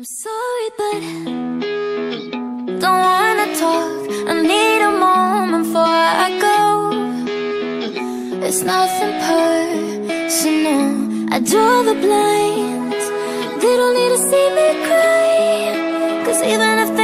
I'm sorry, but don't wanna talk. I need a moment before I go. It's nothing personal. I draw the blinds. They don't need to see me cry, 'cause even if they